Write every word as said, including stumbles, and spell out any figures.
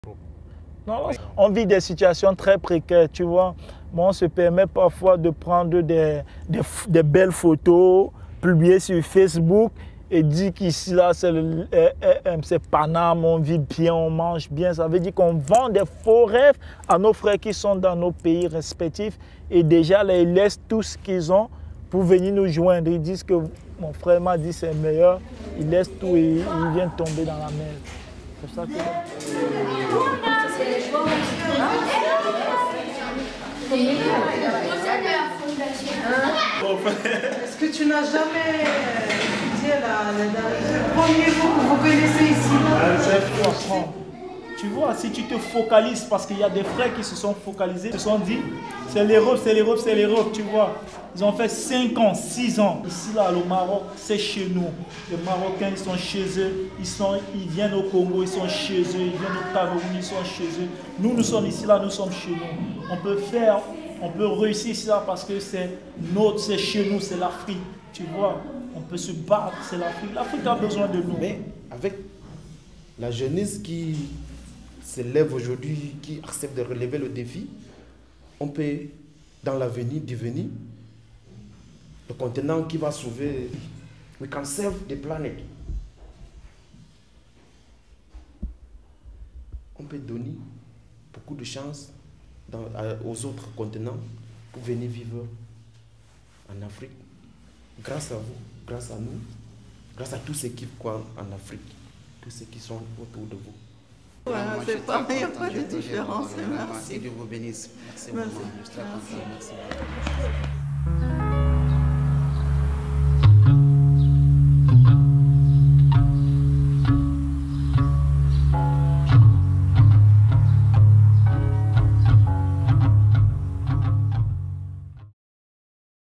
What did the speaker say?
Non, on vit des situations très précaires, tu vois. Bon, on se permet parfois de prendre des, des, des belles photos, publier sur Facebook et dire qu'ici, là, c'est Paname, on vit bien, on mange bien. Ça veut dire qu'on vend des faux rêves à nos frères qui sont dans nos pays respectifs et déjà, là, ils laissent tout ce qu'ils ont pour venir nous joindre. Ils disent que mon frère m'a dit c'est meilleur, ils laissent tout et ils viennent tomber dans la mer. C'est ça que... Est-ce que tu n'as jamais dit le premier mot que vous connaissez ici? Tu vois, si tu te focalises, parce qu'il y a des frères qui se sont focalisés, se sont dit, c'est l'Europe, c'est l'Europe, c'est l'Europe, tu vois. Ils ont fait cinq ans, six ans. Ici, là, le Maroc, c'est chez nous. Les Marocains, ils sont chez eux. Ils, sont, ils viennent au Congo, ils sont chez eux. Ils viennent au Cameroun, ils sont chez eux. Nous, nous sommes ici, là, nous sommes chez nous. On peut faire, on peut réussir ici, là, parce que c'est notre, c'est chez nous, c'est l'Afrique. Tu vois, on peut se battre, c'est l'Afrique. L'Afrique a besoin de nous. Mais avec la jeunesse qui s'élève aujourd'hui, qui accepte de relever le défi, on peut, dans l'avenir, devenir le continent qui va sauver. We can save the planet. On peut donner beaucoup de chances dans, à, aux autres continents pour venir vivre en Afrique. Grâce à vous, grâce à nous, grâce à tous ceux qui croient en Afrique, tous ceux qui sont autour de vous. Voilà, c'est pas, il n'y a pas de différence. Merci. Que Dieu vous bénisse. Merci, Merci. beaucoup. Je suis très content. Merci.